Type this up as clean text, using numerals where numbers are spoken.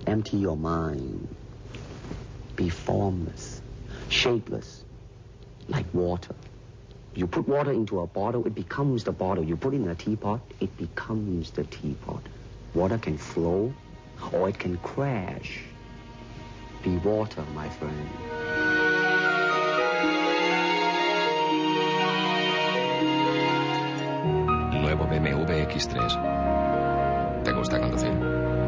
Empty your mind. Be formless, shapeless, like water. You put water into a bottle, it becomes the bottle. You put it in a teapot, it becomes the teapot. Water can flow, or it can crash. Be water, my friend. Nuevo BMW X3. ¿Te gusta conducir?